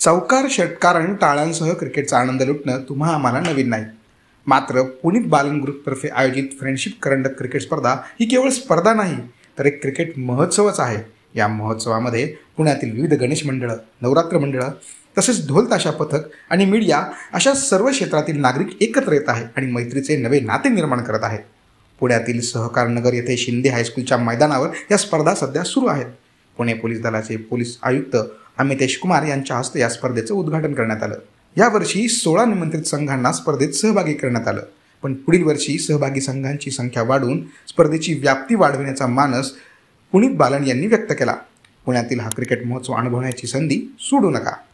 चौकार षटकार आणि टाळ्यांसह क्रिकेटचा आनंद लुटणं तुम्हा आम्हाला नवीन नाही. मात्र पुनीत बालन ग्रुपतर्फे आयोजित फ्रेंडशिप करंडक क्रिकेट स्पर्धा ही केवळ स्पर्धा नाही तर एक क्रिकेट महोत्सवच आहे. या महोत्सवामध्ये पुण्यातील विविध गणेश मंडळं, नवरात्र मंडळं तसेच ढोल ताशा पथक आणि मीडिया अशा सर्व क्षेत्रातील नागरिक एकत्र येत आहे आणि मैत्रीचे नवे नाते निर्माण करत आहेत. पुण्यातील सहकार नगर येथे शिंदे हायस्कूलच्या मैदानावर या स्पर्धा सध्या सुरू आहेत. पुणे पोलीस दलाचे पोलीस आयुक्त अमितेश कुमार यांच्या हस्ते या स्पर्धेचं उद्घाटन करण्यात आलं. यावर्षी 16 निमंत्रित संघांना स्पर्धेत सहभागी करण्यात आलं. पण पुढील वर्षी सहभागी संघांची संख्या वाढवून स्पर्धेची व्याप्ती वाढविण्याचा मानस पुनीत बालन यांनी व्यक्त केला. पुण्यातील हा क्रिकेट महोत्सव अनुभवण्याची संधी सोडू नका.